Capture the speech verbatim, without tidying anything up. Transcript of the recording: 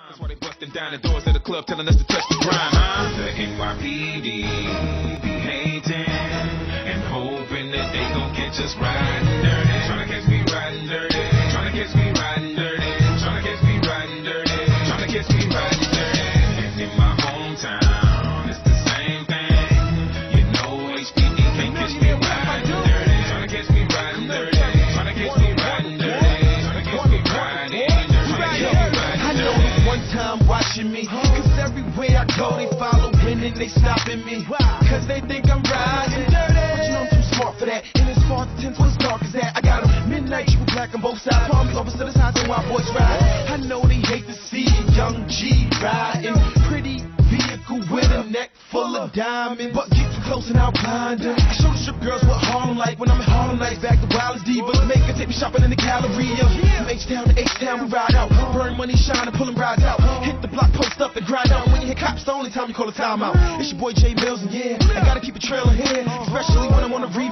That's why they busting down the doors of the club telling us to touch the grind, huh? The N Y P D be hating and hoping that they gon' catch us riding dirty. Tryna catch me riding dirty. Tryna catch me riding dirty. Tryna catch me riding dirty. Tryna catch me riding dirty. And in my hometown, it's the same thing. You know H P D can't catch me riding dirty. Tryna catch me riding dirty. Tryna catch me riding dirty. Tryna catch me riding dirty. I know it's one time watching me, cause everywhere I go they following and they stopping me, cause they think I'm riding dirty. But you know I'm too smart for that, and as far as the tents, what's dark as that? I got them midnight, you black on both sides, palms over to the sides and while boys ride. I know they hate to see a young G riding, pretty vehicle with a neck full of diamonds, but get too close and I'll blind her. I show the strip girls what Harlem like when I'm in Harlem nights, back to Wild as Divas, make her take me shopping in the Galleria. From H-Town to H-Town we ride out, burn money, shine and pull them rides out, hit the block, post up and grind out. When you hit cops, the only time you call a timeout. It's your boy Jay Mills and yeah, I gotta keep a trail of hair, especially when I'm on a re